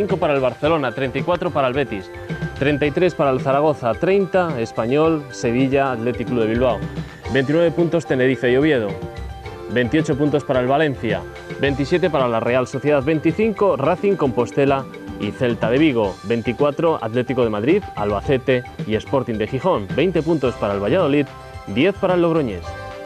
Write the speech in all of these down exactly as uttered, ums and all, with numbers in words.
cinco para el Barcelona, treinta y cuatro para el Betis, treinta y tres para el Zaragoza, treinta Español, Sevilla, Athletic Club de Bilbao, veintinueve puntos Tenerife y Oviedo, veintiocho puntos para el Valencia, veintisiete para la Real Sociedad, veinticinco Racing, Compostela y Celta de Vigo, veinticuatro Atlético de Madrid, Albacete y Sporting de Gijón, veinte puntos para el Valladolid, diez para el Logroñés.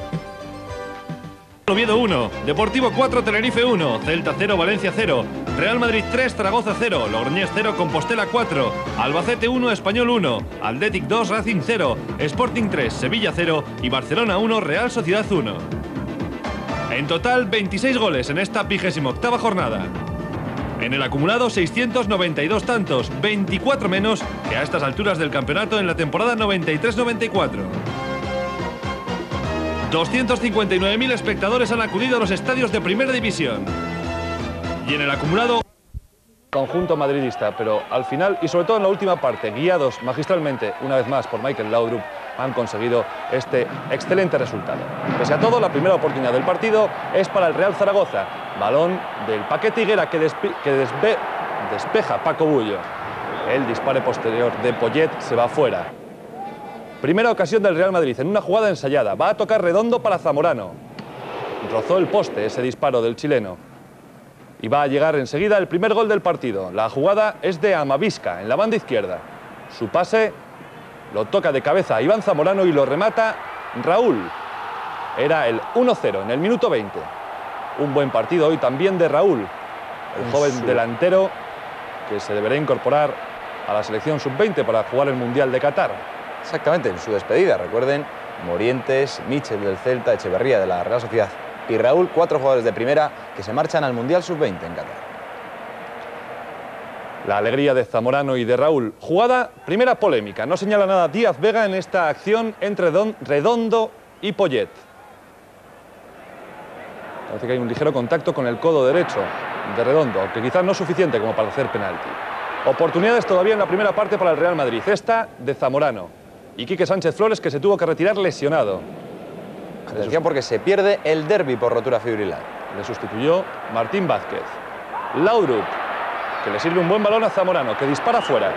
Oviedo uno, Deportivo cuatro, Tenerife uno, Celta cero, Valencia cero, Real Madrid tres, Zaragoza cero, Logroñés cero, Compostela cuatro, Albacete uno, Español uno, Athletic dos, Racing cero, Sporting tres, Sevilla cero y Barcelona uno, Real Sociedad uno. En total, veintiséis goles en esta vigésima octava jornada. En el acumulado, seiscientos noventa y dos tantos, veinticuatro menos que a estas alturas del campeonato en la temporada noventa y tres noventa y cuatro. doscientos cincuenta y nueve mil espectadores han acudido a los estadios de Primera División. Y en el acumulado... Conjunto madridista, pero al final y sobre todo en la última parte, guiados magistralmente una vez más por Michael Laudrup, han conseguido este excelente resultado. Pese a todo, la primera oportunidad del partido es para el Real Zaragoza. Balón del Paquete Higuera que, que despe despeja Paco Bullo. El disparo posterior de Poyet se va fuera. Primera ocasión del Real Madrid en una jugada ensayada. Va a tocar Redondo para Zamorano. Rozó el poste ese disparo del chileno. Y va a llegar enseguida el primer gol del partido. La jugada es de Amavisca en la banda izquierda. Su pase lo toca de cabeza Iván Zamorano y lo remata Raúl. Era el uno cero en el minuto veinte. Un buen partido hoy también de Raúl, el joven delantero que se deberá incorporar a la selección sub veinte para jugar el Mundial de Qatar. Exactamente, en su despedida, recuerden, Morientes, Michel del Celta, Echeverría de la Real Sociedad y Raúl, cuatro jugadores de primera que se marchan al Mundial sub veinte en Qatar. La alegría de Zamorano y de Raúl. Jugada, primera polémica. No señala nada Díaz Vega en esta acción entre Don, Redondo y Poyet. Parece que hay un ligero contacto con el codo derecho de Redondo, aunque quizás no suficiente como para hacer penalti. Oportunidades todavía en la primera parte para el Real Madrid. Esta de Zamorano. Y Quique Sánchez Flores, que se tuvo que retirar lesionado. Atención porque se pierde el derbi por rotura fibrilar. Le sustituyó Martín Vázquez. Laudrup, que le sirve un buen balón a Zamorano, que dispara fuera.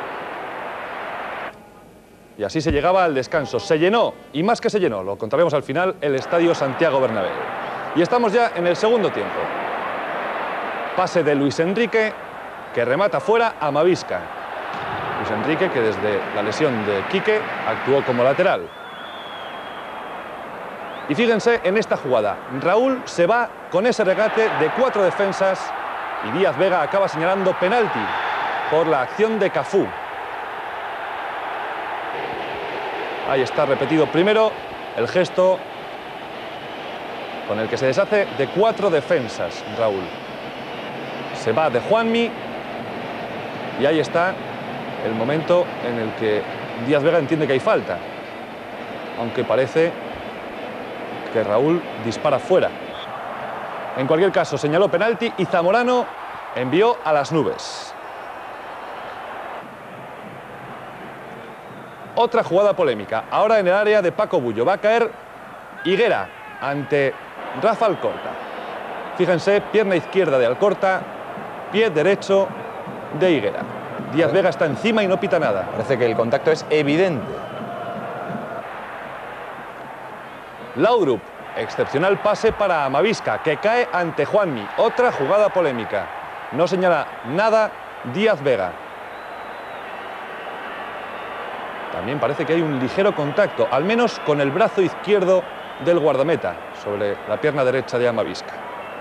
Y así se llegaba al descanso. Se llenó, y más que se llenó, lo contaremos al final, el Estadio Santiago Bernabéu. Y estamos ya en el segundo tiempo. Pase de Luis Enrique, que remata fuera a Amavisca. Luis Enrique, que desde la lesión de Quique actuó como lateral. Y fíjense en esta jugada. Raúl se va con ese regate de cuatro defensas y Díaz Vega acaba señalando penalti por la acción de Cafú. Ahí está repetido primero el gesto con el que se deshace de cuatro defensas Raúl. Se va de Juanmi y ahí está el momento en el que Díaz Vega entiende que hay falta, aunque parece que Raúl dispara fuera. En cualquier caso, señaló penalti y Zamorano envió a las nubes. Otra jugada polémica, ahora en el área de Paco Bullo. Va a caer Higuera ante Rafa Alcorta. Fíjense, pierna izquierda de Alcorta, pie derecho de Higuera. Díaz Vega está encima y no pita nada. Parece que el contacto es evidente. Laudrup, excepcional pase para Amavisca, que cae ante Juanmi. Otra jugada polémica. No señala nada Díaz Vega. También parece que hay un ligero contacto, al menos con el brazo izquierdo del guardameta, sobre la pierna derecha de Amavisca.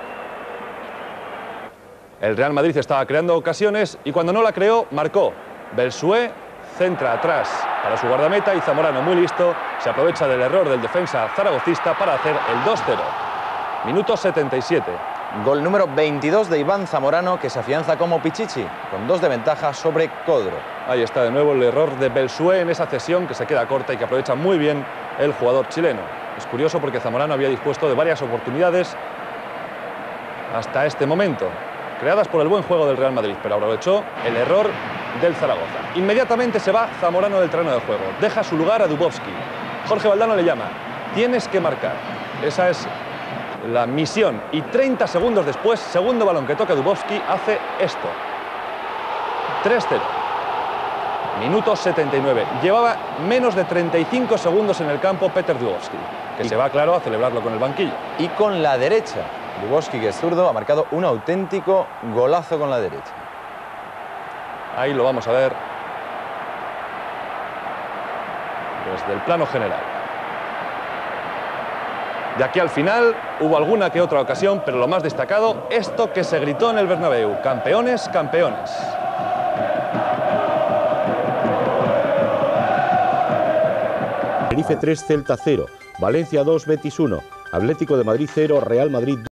El Real Madrid estaba creando ocasiones y cuando no la creó, marcó. Belsué centra atrás para su guardameta y Zamorano, muy listo, se aprovecha del error del defensa zaragocista para hacer el dos cero. Minuto setenta y siete. Gol número veintidós de Iván Zamorano, que se afianza como Pichichi, con dos de ventaja sobre Codro. Ahí está de nuevo el error de Belsué en esa cesión que se queda corta y que aprovecha muy bien el jugador chileno. Es curioso porque Zamorano había dispuesto de varias oportunidades hasta este momento, creadas por el buen juego del Real Madrid, pero aprovechó el error del Zaragoza. Inmediatamente se va Zamorano del terreno de juego, deja su lugar a Dubovsky. Jorge Valdano le llama, tienes que marcar. Esa es la misión y treinta segundos después, segundo balón que toca Dubovsky, hace esto. tres cero. Minuto setenta y nueve. Llevaba menos de treinta y cinco segundos en el campo Peter Dubowski, que y se va, claro, a celebrarlo con el banquillo. Y con la derecha. Dubowski, que es zurdo, ha marcado un auténtico golazo con la derecha. Ahí lo vamos a ver desde el plano general. De aquí al final hubo alguna que otra ocasión, pero lo más destacado, esto que se gritó en el Bernabéu: campeones, campeones. Tenerife tres, Celta cero, Valencia dos, Betis uno, Atlético de Madrid cero, Real Madrid dos.